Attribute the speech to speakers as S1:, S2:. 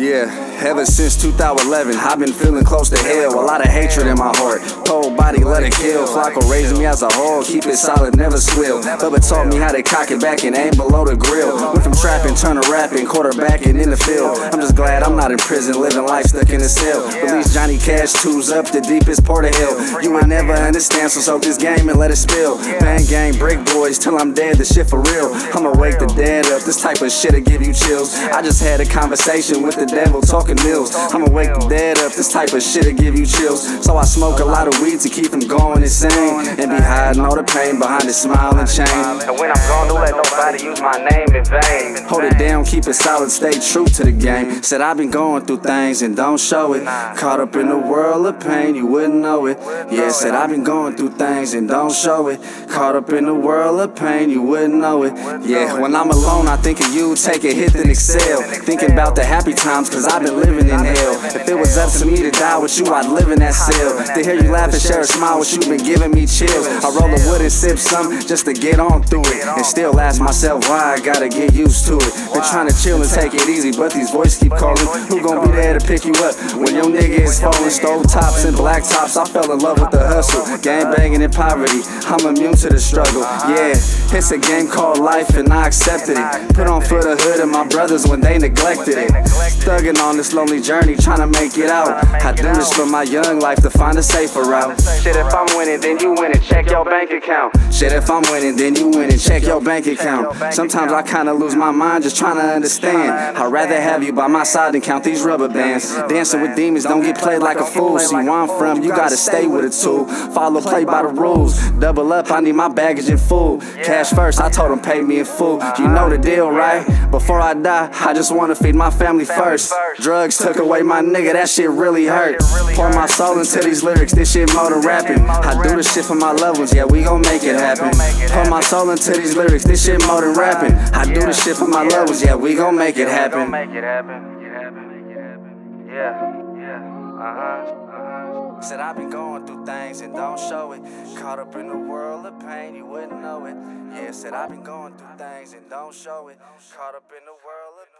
S1: Yeah, ever since 2011, I've been feeling close to hell. A lot of hatred in my heart. Cold body, let it kill. Flocko raised me as a whole. Keep it solid, never squeal. Bubba taught me how to cock it back and aim below the grill. Went from trapping, turn to rapping, quarterbacking in the field. I'm just glad I'm not in prison, living life stuck in a cell. Release Johnny Cash 2's up the deepest part of hell. You would never understand, so soak this game and let it spill. Bang gang, break boys till I'm dead, the shit for real. I'ma wake the dead up, this type of shit'll give you chills. I just had a conversation with the devil talking mills. I'ma wake the dead up, this type of shit'll give you chills. So I smoke a lot of weed to keep from going insane, and be hiding all the pain behind this smiling chain.
S2: And when I'm gone, don't let nobody use my name in vain.
S1: Hold it down, keep it solid, stay true to the game. Said I've been going through things and don't show it. Caught up in the world of pain, you wouldn't know it. Yeah, said I've been going through things and don't show it. Caught up in the world of pain, you wouldn't know it. Yeah, when I'm alone, I think of you, take a hit then excel. Thinking about the happy times, cause I've been living in hell. If it was up to me to die with you, I'd live in that cell. To hear you laugh and share a smile with you been giving me chills. I roll a wood and sip some just to get on through it, and still ask myself why I gotta get used to it. Been trying to chill and take it easy, but these voices keep calling. Who gon' be there to pick you up when your nigga is falling? Stove tops and black tops, I fell in love with the hustle. Gang banging in poverty, I'm immune to the struggle. Yeah, it's a game called life and I accepted it. Put on for the hood and my brothers when they neglected it. Thugging on this lonely journey, trying to make it out. I do this for my young life to find a safer route.
S2: Shit, if I'm winning, then you winning, check your bank account.
S1: Shit, if I'm winning, then you winning, check your bank account. Sometimes I kinda lose my mind just trying to understand. I'd rather have you by my side than count these rubber bands. Dancing with demons, don't get played like a fool. See where I'm from, you gotta stay with a tool. Follow, play by the rules. Double up, I need my baggage in full. Cash first, I told them pay me in full. You know the deal, right? Before I die, I just wanna feed my family first. Drugs took away my nigga, that shit really hurt. Pour my soul into these lyrics, this shit more than rapping. I do this shit for my loved ones, yeah, we gon' make it happen. Pour my soul into these lyrics, this shit more than rapping. I do this shit for my loved ones, yeah, we gon' make it happen. Said I've been going through things and don't show it. Caught up in the world of pain, you wouldn't know it. Yeah, said I've been going through things and don't show it. Caught up in the world of